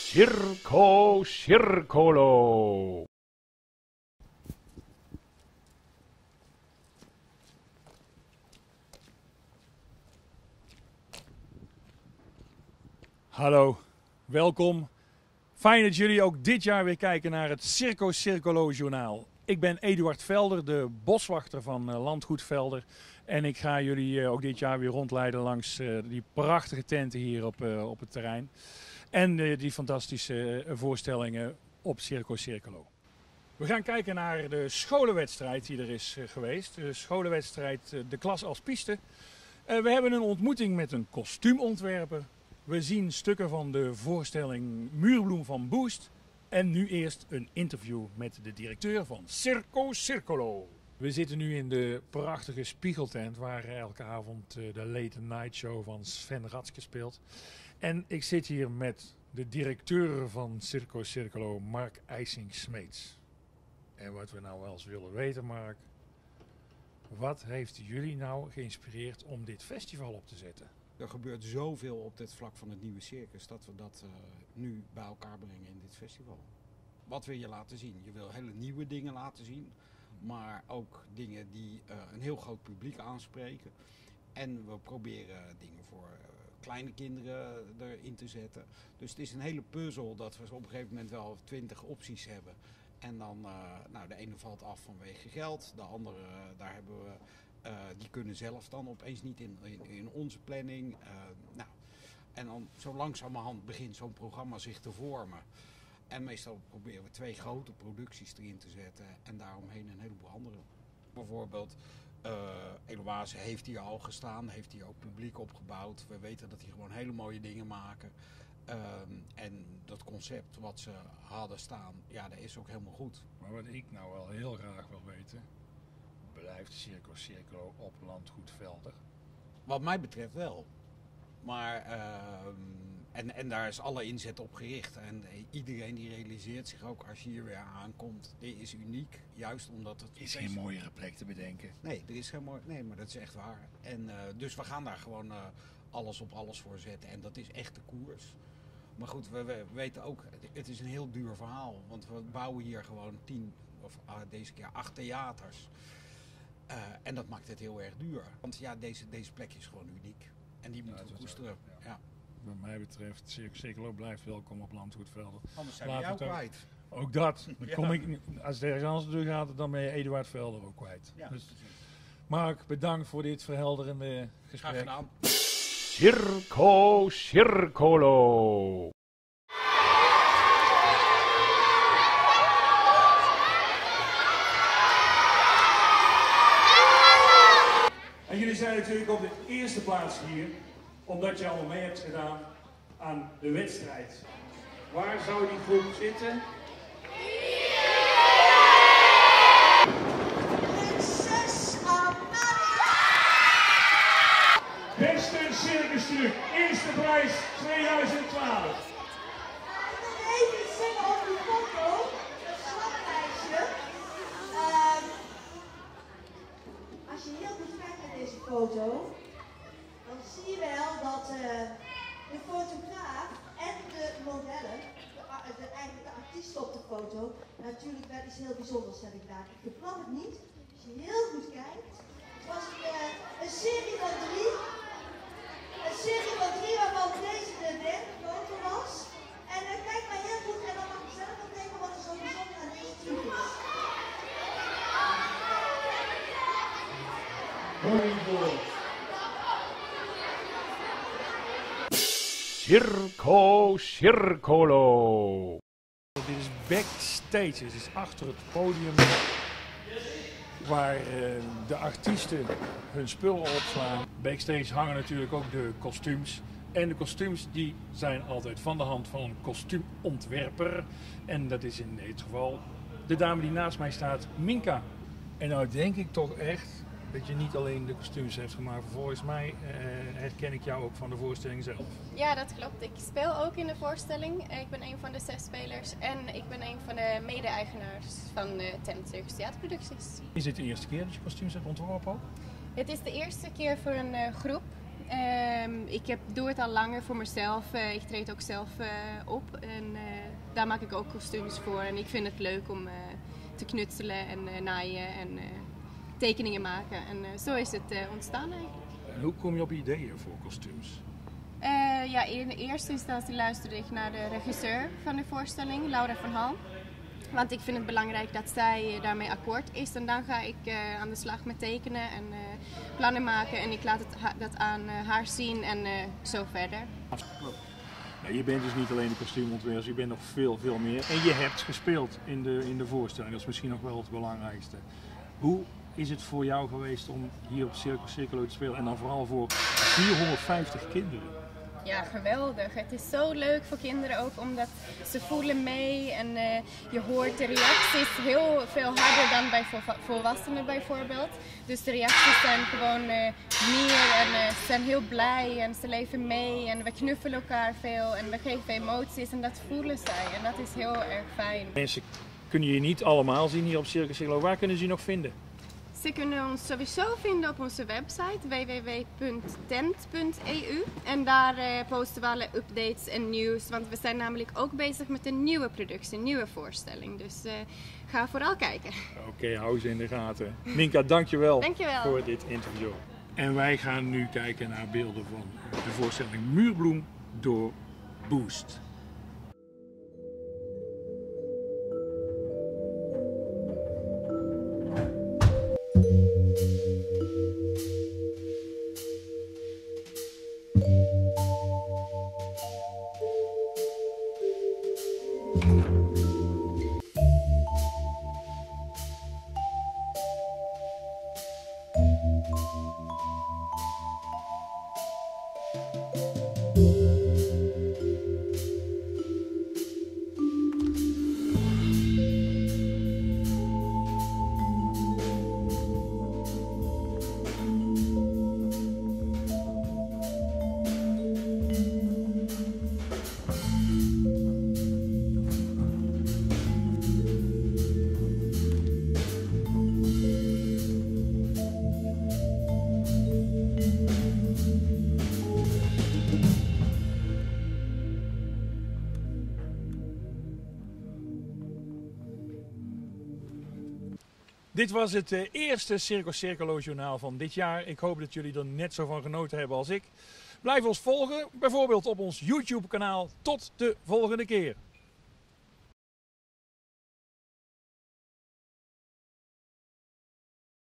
Circo Circolo. Hallo, welkom. Fijn dat jullie ook dit jaar weer kijken naar het Circo Circolo journaal. Ik ben Eduard Velder, de boswachter van Landgoed Velder. En ik ga jullie ook dit jaar weer rondleiden langs die prachtige tenten hier op het terrein. En die fantastische voorstellingen op Circo Circolo. We gaan kijken naar de scholenwedstrijd die er is geweest. De scholenwedstrijd De Klas als Piste. We hebben een ontmoeting met een kostuumontwerper. We zien stukken van de voorstelling Muurbloem van Boost. En nu eerst een interview met de directeur van Circo Circolo. We zitten nu in de prachtige spiegeltent waar elke avond de Late Night Show van Sven Ratske speelt. En ik zit hier met de directeur van Circo Circolo, Mark IJsing-Smeets. En wat we nou wel eens willen weten, Mark, wat heeft jullie nou geïnspireerd om dit festival op te zetten? Er gebeurt zoveel op dit vlak van het nieuwe circus dat we dat nu bij elkaar brengen in dit festival. Wat wil je laten zien? Je wil hele nieuwe dingen laten zien, maar ook dingen die een heel groot publiek aanspreken. En we proberen dingen voor kleine kinderen erin te zetten. Dus het is een hele puzzel dat we op een gegeven moment wel 20 opties hebben. En dan, de ene valt af vanwege geld, de andere, daar hebben we... die kunnen zelf dan opeens niet in onze planning. En dan zo langzamerhand begint zo'n programma zich te vormen. En meestal proberen we 2 grote producties erin te zetten en daaromheen een heleboel andere. Bijvoorbeeld Eloise heeft hier al gestaan, heeft hier ook publiek opgebouwd. We weten dat die gewoon hele mooie dingen maken. En dat concept wat ze hadden staan, ja, dat is ook helemaal goed. Maar wat ik nou wel heel graag wil weten, blijft Circo Circolo op Landgoed Velder? Wat mij betreft wel. Maar, en daar is alle inzet op gericht. En iedereen die realiseert zich ook als je hier weer aankomt, dit is uniek. Juist omdat het... Er is geen mooiere plek te bedenken. Nee, er is geen mooi... Nee, maar dat is echt waar. En dus we gaan daar gewoon alles op alles voor zetten. En dat is echt de koers. Maar goed, we weten ook, het is een heel duur verhaal. Want we bouwen hier gewoon 10, of deze keer 8 theaters. En dat maakt het heel erg duur. Want ja, deze plek is gewoon uniek. En die moeten we koesteren. Ja. Wat mij betreft, Circo Circolo blijft welkom op Landgoed Velder. Anders zijn we jou kwijt. Ook dat. Dan kom ik, als het ergens anders naartoe gaat, dan ben je Eduard Velder ook kwijt. Ja, dus, Mark, bedankt voor dit verhelderende gesprek. Graag gedaan. Circo Circolo. En jullie zijn natuurlijk op de eerste plaats hier, omdat je allemaal mee hebt gedaan aan de wedstrijd. Waar zou die groep zitten? Beste circustruc, eerste prijs 2012. Even zeggen over die foto, dat slaglijstje. Als je heel goed kijkt naar deze foto, dan zie je wel dat de fotograaf en de modellen, eigenlijk de artiesten op de foto, natuurlijk wel iets heel bijzonders hebben gedaan. Ik verklap het niet, als je heel goed kijkt. Het was een serie van 3. Een serie van 3 waarvan deze de derde foto was. En kijk maar heel goed en dan mag je zelf ook denken wat er zo bijzonder aan deze truc is. Circo Circolo. Dit is backstage, het is achter het podium waar de artiesten hun spullen opslaan. Backstage hangen natuurlijk ook de kostuums. En de kostuums die zijn altijd van de hand van een kostuumontwerper. En dat is in dit geval de dame die naast mij staat, Minka. En nou denk ik toch echt dat je niet alleen de kostuums heeft gemaakt. Volgens mij herken ik jou ook van de voorstelling zelf. Ja, dat klopt. Ik speel ook in de voorstelling. Ik ben een van de 6 spelers en ik ben een van de mede-eigenaars van de Tent Circus Theaterproducties. Is dit de eerste keer dat je kostuums hebt ontworpen? Het is de eerste keer voor een groep. Ik doe het al langer voor mezelf. Ik treed ook zelf op en daar maak ik ook kostuums voor. En ik vind het leuk om te knutselen en naaien en tekeningen maken. En zo is het ontstaan eigenlijk. En hoe kom je op ideeën voor kostuums? Ja, in eerste instantie luisterde ik naar de regisseur van de voorstelling, Laura van Hal. Want ik vind het belangrijk dat zij daarmee akkoord is. En dan ga ik aan de slag met tekenen en plannen maken. En ik laat dat aan haar zien en zo verder. Ja, je bent dus niet alleen de kostuumontwerper, je bent nog veel meer. En je hebt gespeeld in de voorstelling. Dat is misschien nog wel het belangrijkste. Hoe is het voor jou geweest om hier op Circus Circolo te spelen? En dan vooral voor 450 kinderen. Ja, geweldig. Het is zo leuk voor kinderen ook, omdat ze voelen mee en je hoort de reacties heel veel harder dan bij volwassenen bijvoorbeeld. Dus de reacties zijn gewoon meer en ze zijn heel blij en ze leven mee en we knuffelen elkaar veel en we geven emoties en dat voelen zij en dat is heel erg fijn. Mensen kunnen je niet allemaal zien hier op Circus Circolo. Waar kunnen ze je nog vinden? Ze kunnen ons sowieso vinden op onze website www.tent.eu en daar posten we alle updates en nieuws, want we zijn namelijk ook bezig met een nieuwe productie, een nieuwe voorstelling. Dus ga vooral kijken. Oké, hou ze in de gaten. Minka, dankjewel, Dankjewel voor dit interview. En wij gaan nu kijken naar beelden van de voorstelling Muurbloem door Boost. Dit was het eerste Circus Circolo journaal van dit jaar. Ik hoop dat jullie er net zo van genoten hebben als ik. Blijf ons volgen, bijvoorbeeld op ons YouTube kanaal. Tot de volgende keer.